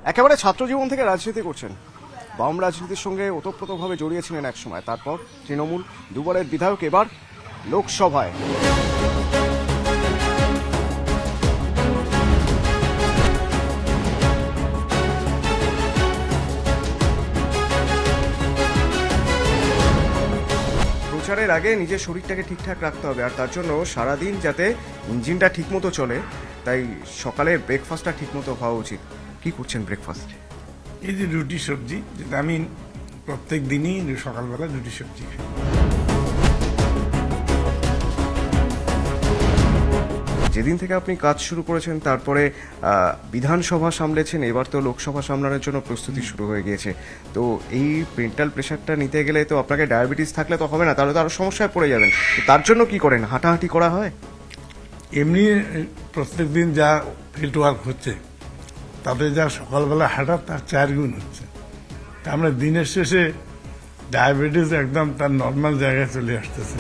একেবারে ছাত্র জীবন থেকে রাজনীতি করছেন, বাম রাজনীতির সঙ্গে ওতপ্রোতভাবে জড়িয়েছিলেন একসময়, তারপর তৃণমূল, দুবারের বিধায়ক, এবার লোকসভায়। প্রচারের আগে নিজের শরীরটাকে ঠিকঠাক রাখতে হবে, আর তার জন্য সারাদিন যাতে ইঞ্জিনটা ঠিকমতো চলে, তাই সকালের ব্রেকফাস্টটা ঠিকমতো হওয়া উচিত। কি করছেন ব্রেকফাস্টে? এই যে রুটি সবজি, যেটা আমি প্রত্যেক দিনই সকালবেলা রুটি সবজি খাই। যেদিন থেকে আপনি কাজ শুরু করেছেন, তারপরে বিধানসভা সামলেছেন, এবার তো লোকসভা সামলানোর জন্য প্রস্তুতি শুরু হয়ে গিয়েছে। তো এই মেন্টাল প্রেশারটা নিতে গেলে তো আপনাকে ডায়াবেটিস থাকলে তো হবে না, তাহলে তো আরো সমস্যায় পড়ে যাবেন। তার জন্য কি করেন? হাঁটাহাঁটি করা হয়? এমনি প্রত্যেক দিন যা ফিল্ড ওয়ার্ক হচ্ছে, তাতে যা সকালবেলা হাঁটা তার 4 গুণ হচ্ছে। আমরা দিনের শেষে ডায়াবেটিস একদম তার নর্মাল জায়গায় চলে আসতেছে।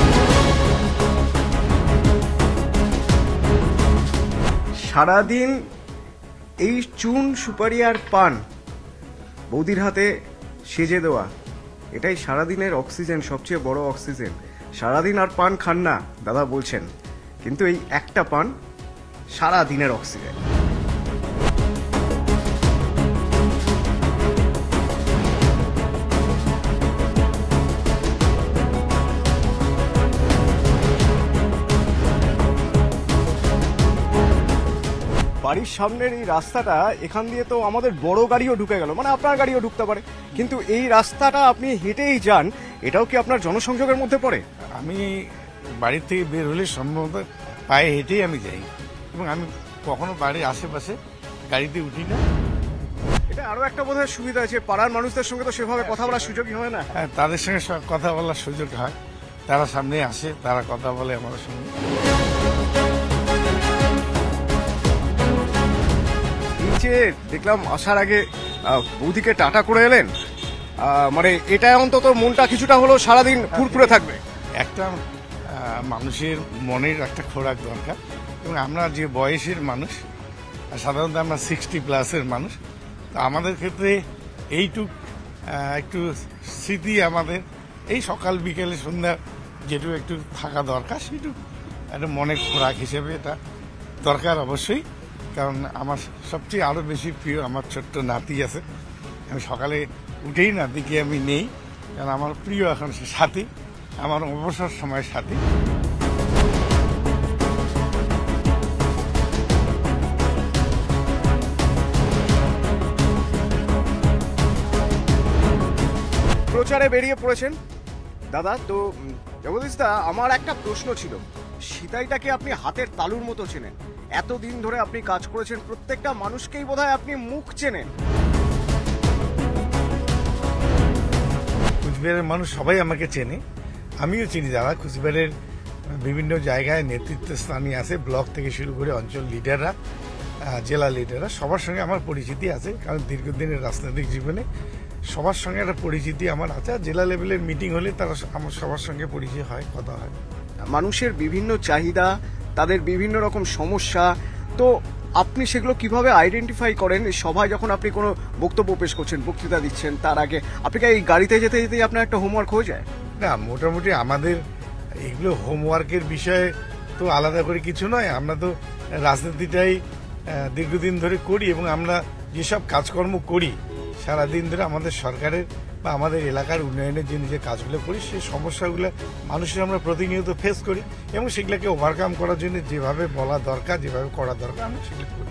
সারাদিন এই চুন, সুপারি আর পান বৌদির হাতে সেজে দেওয়া, এটাই সারাদিনের অক্সিজেন, সবচেয়ে বড় অক্সিজেন। সারাদিন আর পান খান না দাদা বলছেন, কিন্তু এই একটা পান সারা দিনের অক্সিজেন। বাড়ির সামনের এই রাস্তাটা, এখান দিয়ে তো আমাদের বড় গাড়িও ঢুকে গেল, মানে আপনার গাড়িও ঢুকতে পারে, কিন্তু এই রাস্তাটা আপনি হেঁটেই যান, এটাও কি আপনার জনসংযোগের মধ্যে পড়ে? আমি বাড়ির থেকে বের হলে সম্ভবত পায়ে হেঁটেই আমি যাই, এবং আমি কখনো বাড়ির আশেপাশে গাড়িতে উঠি না। এটা আরো একটা বোধহয় সুবিধা আছে, পাড়ার মানুষদের সঙ্গে তো সেভাবে কথা বলার সুযোগই হয় না। হ্যাঁ, তাদের সঙ্গে কথা বলার সুযোগ হয়, তারা সামনে আসে, তারা কথা বলে আমার সঙ্গে। নিচে দেখলাম আসার আগে বৌদিকে টাটা করে এলেন, মানে এটা অন্তত মনটা কিছুটা হলো সারাদিন ফুরফুরে থাকবে। একটা মানুষের মনের একটা খোরাক দরকার, এবং আমরা যে বয়সের মানুষ, সাধারণত আমরা 60+ মানুষ, তো আমাদের ক্ষেত্রে এইটুক একটু স্মৃতি আমাদের এই সকাল বিকেলে সন্ধ্যা যেটুকু একটু থাকা দরকার, সেটুকু একটা মনের খোরাক হিসেবে এটা দরকার অবশ্যই। কারণ আমার সবচেয়ে আরও বেশি প্রিয় আমার ছোট্ট নাতি আছে, আমি সকালে উঠেই নাতিকে আমি নেই, কারণ আমার প্রিয় এখন সে সাথী, আমার অবসর সময়ের সাথী। প্রচারে বেরিয়ে পড়েছেন দাদা। তো জগদীশদা, আমার একটা প্রশ্ন ছিল, সিতাইটাকে আপনি হাতের তালুর মতো চেনেন, এতদিন ধরে আপনি কাজ করেছেন, প্রত্যেকটা মানুষকেই বোধহয় আপনি মুখ চেনেন। কুচবিহারের মানুষ সবাই আমাকে চেনে, আমিও চিনি যারা কুচবিহারের বিভিন্ন জায়গায় নেতৃত্ব স্থানে আছে, ব্লক থেকে শুরু করে অঞ্চল লিডাররা, জেলা লিডাররা, সবার সঙ্গে আমার পরিচিতি আছে। কারণ দীর্ঘদিনের রাজনৈতিক জীবনে সবার সঙ্গে একটা পরিচিতি আমার আছে। জেলা লেভেলের মিটিং হলে তারা আমার সবার সঙ্গে পরিচয় হয়, কথা হয়। মানুষের বিভিন্ন চাহিদা, তাদের বিভিন্ন রকম সমস্যা, তো আপনি সেগুলো কিভাবে আইডেন্টিফাই করেন? সভায় যখন আপনি কোনো বক্তব্য পেশ করছেন, বক্তৃতা দিচ্ছেন, তার আগে আপনি কি এই গাড়িতে যেতে যেতেই আপনার একটা হোমওয়ার্ক হয়ে যায়? না, মোটামুটি আমাদের এগুলো হোমওয়ার্কের বিষয়ে তো আলাদা করে কিছু নয়। আমরা তো রাজনীতিটাই দীর্ঘদিন ধরে করি, এবং আমরা যেসব কাজকর্ম করি সারাদিন ধরে আমাদের সরকারের বা আমাদের এলাকার উন্নয়নের জন্য যে কাজগুলো করি, সেই সমস্যাগুলো মানুষের আমরা প্রতিনিয়ত ফেস করি, এবং সেগুলোকে ওভারকাম করার জন্য যেভাবে বলা দরকার, যেভাবে করা দরকার, আমরা সেগুলো করি।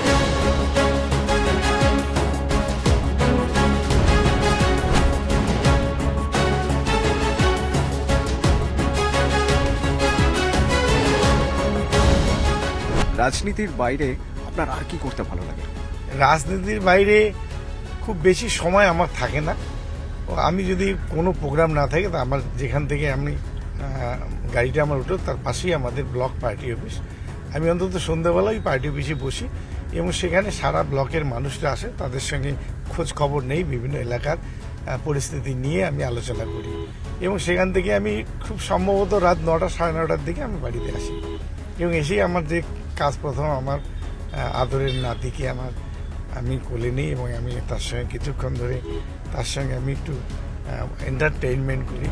রাজনীতির বাইরে আপনার আর কি করতে ভালো লাগে? রাজনীতির বাইরে খুব বেশি সময় আমার থাকে না। আমি যদি কোনো প্রোগ্রাম না থাকে, তা আমার যেখান থেকে আমি গাড়িটা আমার উঠো, তার পাশেই আমাদের ব্লক পার্টি অফিস। আমি অন্তত সন্ধ্যাবেলায় পার্টি অফিসে বসি, এবং সেখানে সারা ব্লকের মানুষরা আসে, তাদের সঙ্গে খোঁজ খবর নেই, বিভিন্ন এলাকার পরিস্থিতি নিয়ে আমি আলোচনা করি, এবং সেখান থেকে আমি খুব সম্ভবত রাত 9টা সাড়ে 9টার দিকে আমি বাড়িতে আসি, এবং এসেই আমার যে কাজ প্রথম আমার আদরের নাতিকে আমার আমি কোলে নিই এবং আমি তার সঙ্গে কিছুক্ষণ ধরে তার সঙ্গে আমি একটু এন্টারটেইনমেন্ট করি।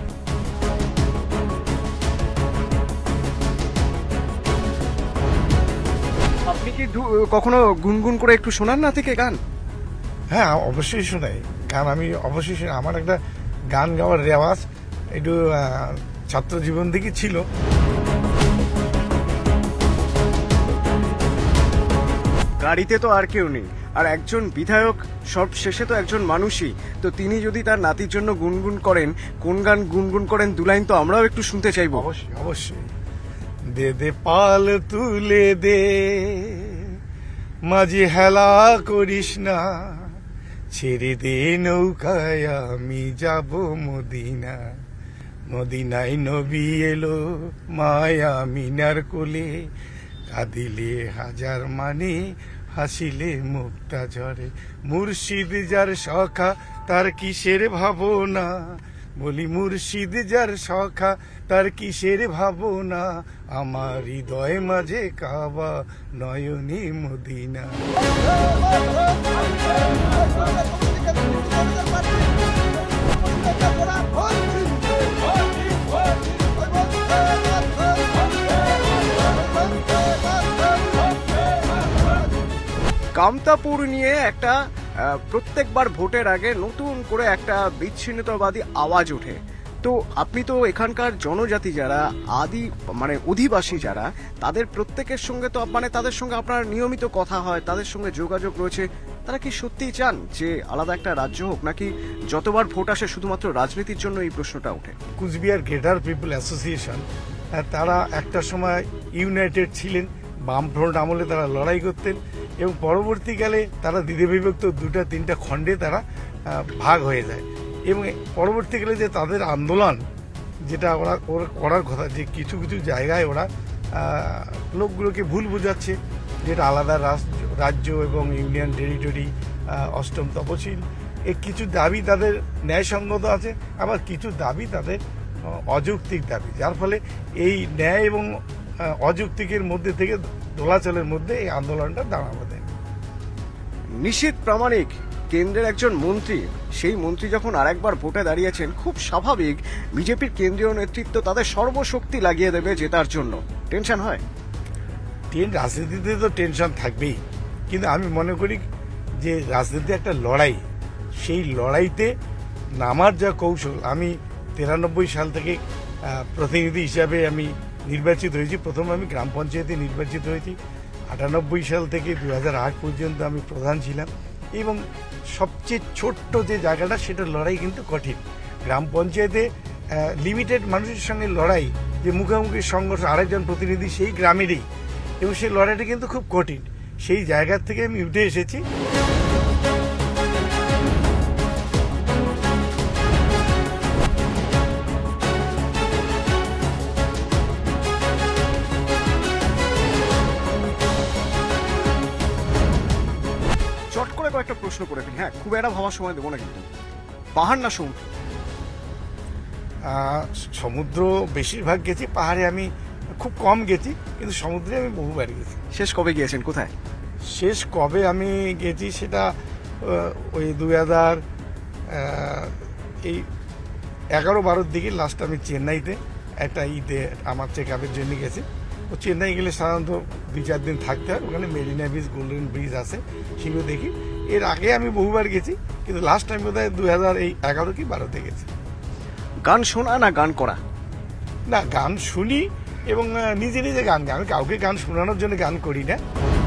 আপনি কি কখনো গুনগুন করে একটু শোনান না থেকে গান? হ্যাঁ, অবশ্যই শোনাই গান, আমি অবশ্যই শুনি। আমার একটা গান গাওয়ার রেওয়াজ একটু ছাত্র জীবন থেকে ছিল। গাড়িতে তো আর কেউ নেই, আর একজন বিধায়ক সব শেষে তো একজন মানুষই, তো তিনি যদি তার নাতির জন্য গুনগুন করেন, কোন গান গুনগুন করেন দু লাইন তো আমরাও একটু শুনতে চাইবো। অবশ্যই অবশ্যই। দে দে পাল তুলে দে, মাঝে হেলা করিস না, ছেড়ে দে নৌকায় আমি যাব মদিনা, মদিনায় নবী এলো মায়া মিনার কোলে, কাঁদিলে হাজার মানে হাসিলে মুক্তা ঝরে, মুর্শিদ যার সখা তার কিসের ভাবনা, বলি মুর্শিদ যার সখা তার কিসের ভাবনা, আমার হৃদয় মাঝে কাবা নয়নে মদিনা। কামতাপুর নিয়ে একটা প্রত্যেকবার ভোটের আগে নতুন করে একটা বিচ্ছিন্নতাবাদী আওয়াজ ওঠে। তো আপনি তো এখানকার জনজাতি যারা আদি মানে অধিবাসী যারা, তাদের প্রত্যেকের সঙ্গে তো মানে তাদের সঙ্গে আপনার নিয়মিত কথা হয়, তাদের সঙ্গে যোগাযোগ রয়েছে, তারা কি সত্যিই চান যে আলাদা একটা রাজ্য হোক, নাকি যতবার ভোট আসে শুধুমাত্র রাজনীতির জন্য এই প্রশ্নটা ওঠে? কুচবিহার গ্রেটার পিপল অ্যাসোসিয়েশন তারা একটা সময় ইউনাইটেড ছিলেন, বামফ্রন্ট আমলে তারা লড়াই করতেন এবং পরবর্তীকালে তারা দ্বিধা বিভক্ত দুটা তিনটা খণ্ডে তারা ভাগ হয়ে যায় এবং পরবর্তীকালে যে তাদের আন্দোলন যেটা ওরা করার কথা, যে কিছু কিছু জায়গায় ওরা লোকগুলোকে ভুল বোঝাচ্ছে, যেটা আলাদা রাজ্য এবং ইউনিয়ন টেরিটরি, অষ্টম তপশিল, এই কিছু দাবি তাদের ন্যায়সঙ্গত আছে, আবার কিছু দাবি তাদের অযৌক্তিক দাবি, যার ফলে এই ন্যায় এবং অযৌক্তিকের মধ্যে থেকে দোলাচলের মধ্যে এই আন্দোলনটা দাঁড়াবে। নিশীথ প্রামাণিক কেন্দ্রের একজন মন্ত্রী, সেই মন্ত্রী যখন আরেকবার ভোটে দাঁড়িয়েছেন, খুব স্বাভাবিক বিজেপির কেন্দ্রীয় নেতৃত্ব তাদের সর্বশক্তি লাগিয়ে দেবে জেতার জন্য। টেনশন হয়? রাজনীতিতে তো টেনশন থাকবেই, কিন্তু আমি মনে করি যে রাজনীতি একটা লড়াই, সেই লড়াইতে নামার যা কৌশল, আমি 93 সাল থেকে প্রতিনিধি হিসাবে আমি নির্বাচিত হয়েছি। প্রথম আমি গ্রাম পঞ্চায়েতে নির্বাচিত হয়েছি, 98 সাল থেকে 2008 পর্যন্ত আমি প্রধান ছিলাম এবং সবচেয়ে ছোট্ট যে জায়গাটা সেটা লড়াই কিন্তু কঠিন। গ্রাম পঞ্চায়েতে লিমিটেড মানুষের সঙ্গে লড়াই, যে মুখোমুখি সংঘর্ষ, আরেকজন প্রতিনিধি সেই গ্রামেরই, এবং সেই লড়াইটা কিন্তু খুব কঠিন। সেই জায়গার থেকে আমি উঠে এসেছি। কয়েকটা প্রশ্ন করে ফেলি, হ্যাঁ, খুব একটা ভাবার সময় দেবো না, কিন্তু পাহাড় না সমুদ্র? সমুদ্র বেশিরভাগ গেছি, পাহাড়ে আমি খুব কম গেছি, কিন্তু সমুদ্রে আমি বহুবার গেছি। শেষ কবে গিয়েছেন, কোথায়? শেষ কবে আমি গেছি সেটা ওই 2011-12 দিকে লাস্ট আমি চেন্নাইতে একটা ঈদে আমার চেক আপের জন্য গেছি। ও চেন্নাই গেলে সাধারণত 2-4 দিন থাকতে হয়, ওখানে মেরিনা বিচ, গোল্ডেন ব্রিজ আছে, সেগুলো দেখি। এর আগে আমি বহুবার গেছি, কিন্তু লাস্ট টাইম বোধ হয় 2011 কি 12-তে গেছি। গান শোনা না গান করা? না, গান শুনি এবং নিজে নিজে গান গাই, আমি কাউকে গান শোনানোর জন্য গান করি না।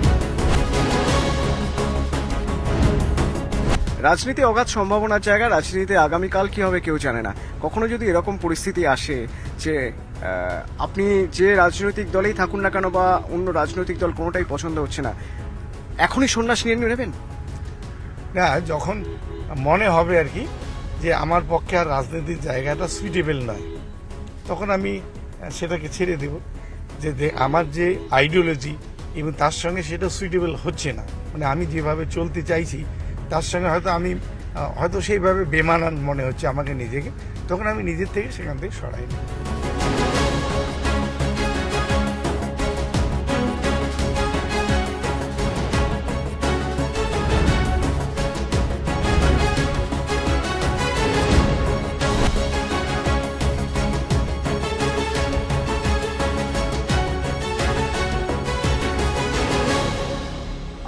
রাজনীতি অগাধ সম্ভাবনার জায়গা, রাজনীতিতে আগামীকাল কি হবে কেউ জানে না। কখনো যদি এরকম পরিস্থিতি আসে যে আপনি যে রাজনৈতিক দলেই থাকুন না কেন বা অন্য রাজনৈতিক দল কোনোটাই পছন্দ হচ্ছে না, এখনই সন্ন্যাস নিয়ে নেবেন? না, যখন মনে হবে আর কি যে আমার পক্ষে আর রাজনীতির জায়গাটা সুইটেবল নয়, তখন আমি সেটাকে ছেড়ে দেব। যে আমার যে আইডিওলজি এবং তার সঙ্গে সেটা সুইটেবল হচ্ছে না, মানে আমি যেভাবে চলতে চাইছি তার সঙ্গে হয়তো সেইভাবে বেমানান মনে হচ্ছে আমাকে নিজেকে, তখন আমি নিজের থেকে সেখান থেকে সরাই নিই।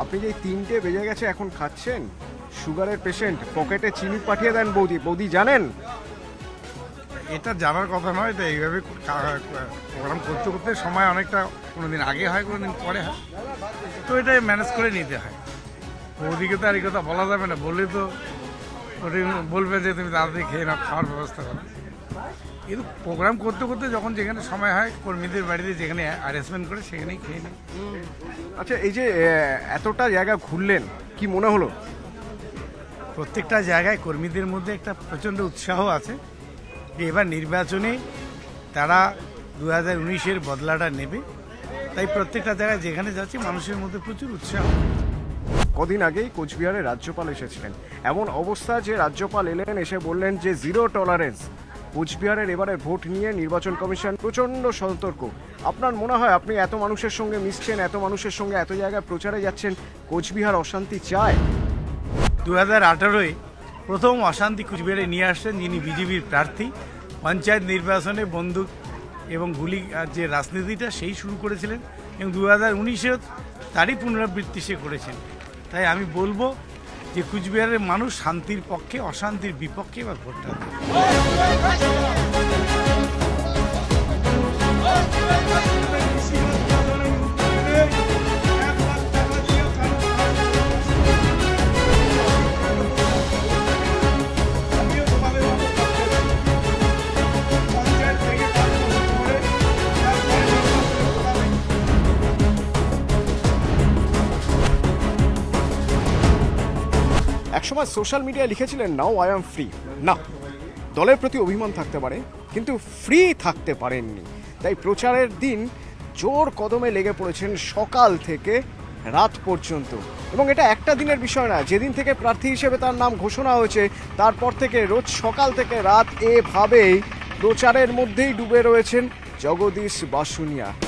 আপনি যে 3টে বেজে গেছে এখন খাচ্ছেন, সুগারের পেশেন্ট, পকেটে চিনি পাঠিয়ে দেন বৌদি। বৌদি জানেন? এটা জানার কথা নয়, এটা এইভাবে প্রোগ্রাম করতে করতে সময় অনেকটা কোনোদিন আগে হয়, কোনোদিন পরে হয়, তো এটা ম্যানেজ করে নিতে হয়। ওদিকে তো আর এই কথা বলা যাবে না, বললে তো ওটি বলবে যে তুমি তাড়াতাড়ি খেয়ে নাও, খাওয়ার ব্যবস্থা করো। কিন্তু প্রোগ্রাম করতে করতে যখন যেখানে সময় হয়, কর্মীদের বাড়িতে যেখানে অ্যারেঞ্জমেন্ট করে সেখানেই খেয়ে নিই। আচ্ছা, এই যে এতটা জায়গা ঘুরলেন, কি মনে হলো? প্রত্যেকটা জায়গায় কর্মীদের মধ্যে একটা প্রচণ্ড উৎসাহ আছে যে এবার নির্বাচনে তারা 2019-এর বদলাটা নেবে, তাই প্রত্যেকটা জায়গায় যেখানে যাচ্ছে মানুষের মধ্যে প্রচুর উৎসাহ। কদিন আগেই কোচবিহারে রাজ্যপাল এসেছিলেন, এমন অবস্থা যে রাজ্যপাল এলেন, এসে বললেন যে জিরো টলারেন্স। কোচবিহারের এবারে ভোট নিয়ে নির্বাচন কমিশন প্রচণ্ড সতর্ক। আপনার মনে হয়, আপনি এত মানুষের সঙ্গে মিশছেন, এত মানুষের সঙ্গে এত জায়গায় প্রচারে যাচ্ছেন, কোচবিহার অশান্তি চায়? 2018-এ প্রথম অশান্তি কুচবিহারে নিয়ে আসছেন যিনি বিজেপির প্রার্থী। পঞ্চায়েত নির্বাচনে বন্দুক এবং গুলি যে রাজনীতিটা সেই শুরু করেছিলেন, এবং 2019-এ তারই পুনরাবৃত্তি সে করেছেন। তাই আমি বলবো যে কুচবিহারের মানুষ শান্তির পক্ষে, অশান্তির বিপক্ষে এবার ভোটটা দেবে। একসময় সোশ্যাল মিডিয়ায় লিখেছিলেন, নাও আই এম ফ্রি। না, দলের প্রতি অভিমান থাকতে পারে, কিন্তু ফ্রি থাকতে পারেননি। তাই প্রচারের দিন জোর কদমে লেগে পড়েছেন সকাল থেকে রাত পর্যন্ত। এবং এটা একটা দিনের বিষয় না, যেদিন থেকে প্রার্থী হিসেবে তার নাম ঘোষণা হয়েছে তারপর থেকে রোজ সকাল থেকে রাত এভাবেই প্রচারের মধ্যেই ডুবে রয়েছেন জগদীশ বাসুনিয়া।